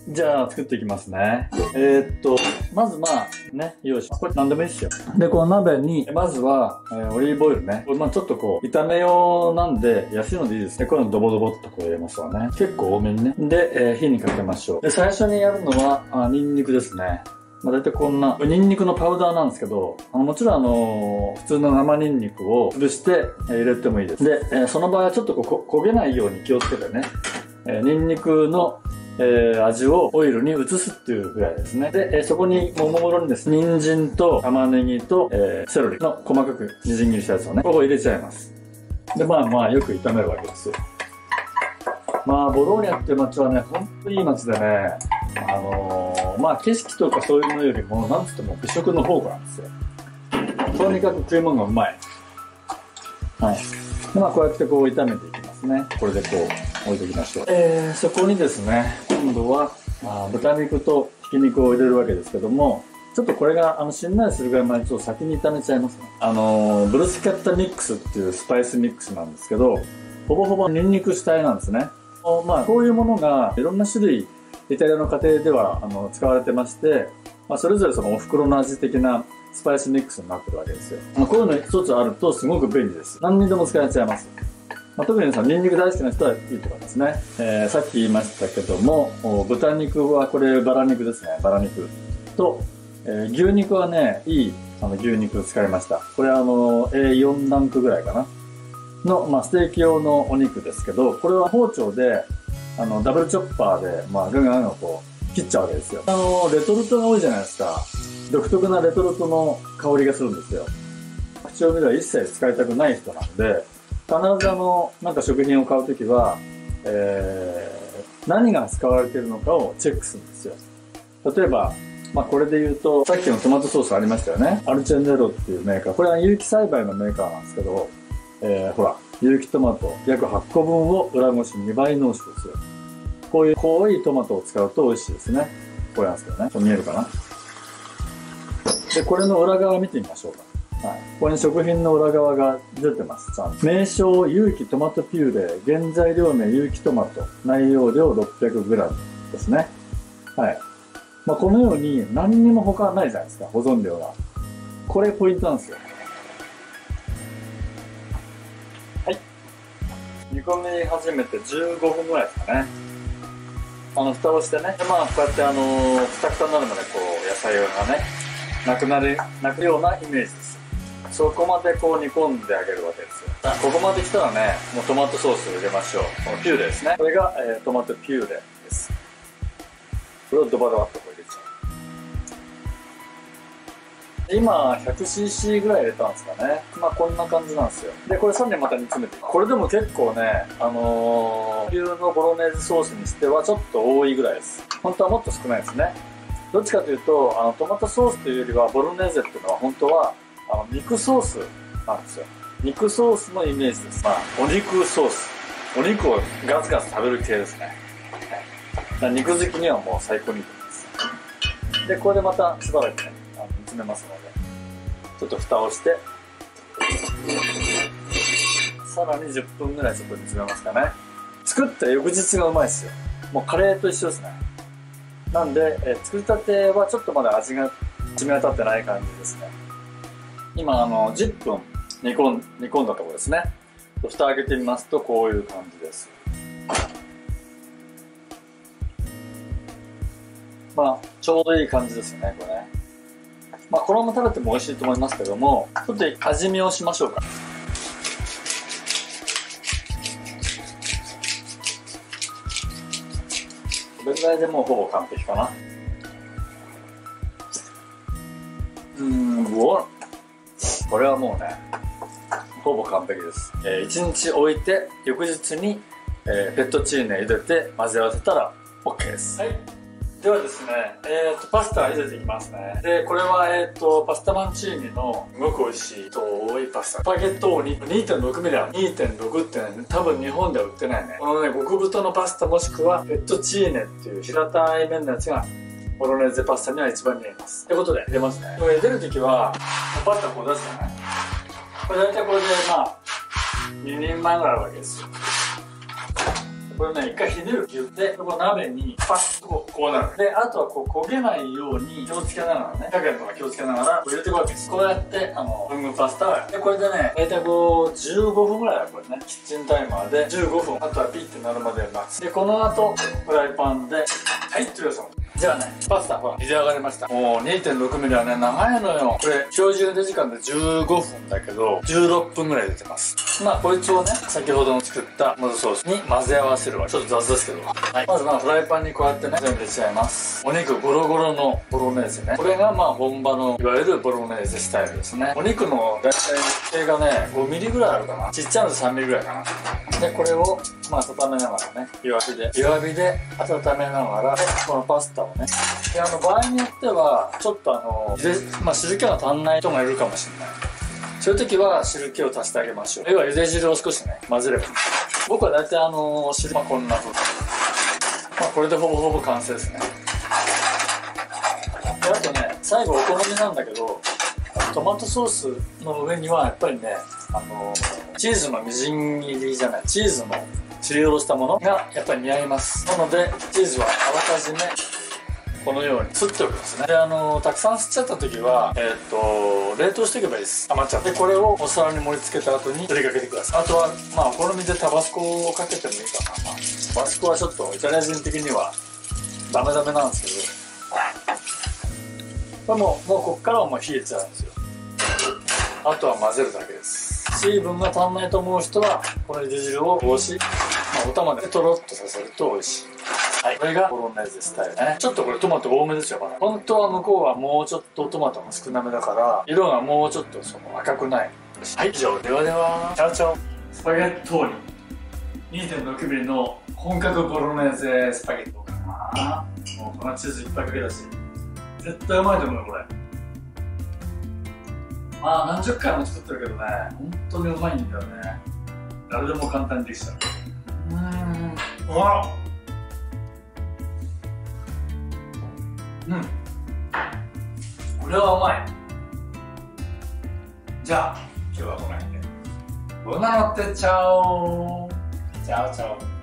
じゃあ作っていきますね。まずよいしょ。これ何でもいいですよ。で、この鍋に、まずは、オリーブオイルね。これちょっと炒め用なんで、安いのでいいですね。こういうのドボドボっと入れますわね。結構多めにね。で、火にかけましょう。で、最初にやるのは、ニンニクですね。大体こんな、ニンニクのパウダーなんですけど、もちろん普通の生ニンニクを潰して入れてもいいです。で、その場合はちょっと焦げないように気をつけてね。ニンニクの味をオイルに移すっていうぐらいですね。で、そこにももろにですね、人参と玉ねぎと、セロリの細かくみじん切りしたやつをね、ここ入れちゃいます。で、よく炒めるわけですよ。ボローニャっていう街はね、ほんといい街でね、景色とかそういうのよりも、なんつっても美食の宝庫なんですよ。とにかく食い物がうまい。はい。で、こうやって炒めていきますね。これで置いておきましょう。そこにですね、今度は、豚肉とひき肉を入れるわけですけども、ちょっとこれが、しんなりするぐらいまでちょっと先に炒めちゃいますね。ブルスケッタミックスっていうスパイスミックスなんですけど、ほぼほぼニンニク主体なんですね。こういうものがいろんな種類、イタリアの家庭では使われてまして、それぞれそのお袋の味的なスパイスミックスになってるわけですよ。こういうの一つあるとすごく便利です。何にでも使えちゃいます。特にニンニク大好きな人はいいと思いますね。さっき言いましたけども、豚肉はこれバラ肉ですね。バラ肉と、牛肉はね、いい牛肉を使いました。これは4ランクぐらいかなの、ステーキ用のお肉ですけど、これは包丁でダブルチョッパーでガンガン切っちゃうわけですよ。レトルトが多いじゃないですか。独特なレトルトの香りがするんですよ。口調味料は一切使いたくない人なんで、必ず食品を買うときは、何が使われているのかをチェックするんですよ。例えば、これで言うと、さっきのトマトソースありましたよね。アルチェンネロっていうメーカー。これは有機栽培のメーカーなんですけど、ほら、有機トマト約8個分を裏ごし2倍濃縮ですよ。こういう濃いトマトを使うと美味しいですね。これなんですけどね。見えるかな。で、これの裏側見てみましょうか。はい。ここに食品の裏側が出てます。ちゃんと。名称有機トマトピューレ、原材料名有機トマト、内容量 600g ですね。はい。このように何にも他はないじゃないですか、保存量が。これポイントなんですよ。はい。煮込み始めて15分ぐらいですかね。蓋をしてね。で、こうやってくたくたになるまで野菜がね、なくようなイメージです。そこまで煮込んであげるわけですよ。ここまで来たらね、もうトマトソースを入れましょう。このピューレですね。これが、トマトピューレです。これをドバドバっと入れちゃう。今 100cc ぐらい入れたんですかね。こんな感じなんですよ。で、これさらにまた煮詰めていく。これでも結構ね、牛のボロネーズソースにしてはちょっと多いぐらいです。本当はもっと少ないですね。どっちかというと、トマトソースというよりはボロネーゼっていうのは本当は肉ソースなんですよ。肉ソースのイメージです。お肉ソース。お肉をガツガツ食べる系ですね。肉好きにはもう最高にいいと思います。で、これでまたしばらくね、煮詰めますので、ちょっと蓋をして、さらに10分ぐらいちょっと煮詰めますかね。作った翌日がうまいですよ。もうカレーと一緒ですね。なんで、作りたてはちょっとまだ味が染み渡ってない感じですね。今10分煮込んだところですね。蓋開けてみますとこういう感じです。ちょうどいい感じですよね、これね。このまま食べても美味しいと思いますけども、ちょっと味見をしましょうか。これぐらいでもうほぼ完璧かな。これはもうね、ほぼ完璧です。1日置いて、翌日に、フェットチーネ茹でて混ぜ合わせたら OK です。はい。ではですね、パスタ茹でていきますね。で、これは、パスタマンチーニのすごく美味しい遠いパスタ。スパゲットーニ 2.6 ミリある。2.6 ってね、多分日本では売ってないね。このね、極太のパスタもしくは、フェットチーネっていう平たい麺のやつが、ボロネーゼパスタには一番似合います。ということで、入れますね。これ出るときは、パスタこう出すじゃない。これ大体これで2人前ぐらいあるわけですよ。 これね、一回ひねるって言って、この鍋にパッとこうなる。で、あとはこう焦げないように気をつけながらね、火加減とか気をつけながらこう入れていくわけです。こうやって、文具パスタは、で、これでね、大体こう、15分ぐらいはこれね、キッチンタイマーで15分、あとはピッてなるまで待つ。で、この後、フライパンで、はい、ってください。じゃあね、パスタ、ほら、茹で上がりました。もう 2.6 ミリはね、長いのよ。これ、標準茹で時間で15分だけど、16分ぐらい出てます。まあ、こいつをね、先ほどの作ったモズソースに混ぜ合わせるわ。ちょっと雑ですけど。はい。まずまあ、フライパンにこうやってね、全部入れちゃいます。お肉ゴロゴロのボロネーゼね。これがまあ、本場の、いわゆるボロネーゼスタイルですね。お肉の大体直径がね、5ミリぐらいあるかな。ちっちゃいので3ミリぐらいかな。で、これを、まあ、温めながらね、弱火で温めながら、このパスタをね、で、場合によっては、ちょっとまあ、汁気が足んない人がいるかもしれない。そういう時は汁気を足してあげましょう。要は茹で汁を少しね、混ぜればいい。僕は大体汁、まあ、こんな風に。まあ、これでほぼほぼ完成ですね。で、あとね、最後お好みなんだけど、トマトソースの上にはやっぱりね、チーズのみじん切りじゃない、チーズのすりおろしたものがやっぱり似合います。なので、チーズはあらかじめ、このように吸っておくんですね。で、たくさん吸っちゃった時は、冷凍しておけばいいです。余っちゃって。これをお皿に盛り付けた後に振りかけてください。あとは、まあ、お好みでタバスコをかけてもいいかな。タバスコはちょっとイタリア人的にはダメなんですけど、これもうこっからはもう冷えちゃうんですよ。あとは混ぜるだけです。水分が足んないと思う人は、この茹で汁をこうし、まあ、お玉でとろっとさせると美味しい。はい、これがボロネーゼスタイルね。ちょっとこれトマト多めですよ、まだ。本当は向こうはもうちょっとトマトが少なめだから、色がもうちょっと赤くない。はい、以上。ではでは、チャオチャオ。スパゲットーニ。2.6 ミリの本格ボロネーゼスパゲットかな。もう粉チーズいっぱいかけたし。絶対うまいと思うよ、これ。まあ、何十回も作ってるけどね、本当にうまいんだよね。誰でも簡単にできちゃう。うわっ、これはうまい。じゃあ今日はこの辺で。ボナノッテチャオ。チャオチャオ。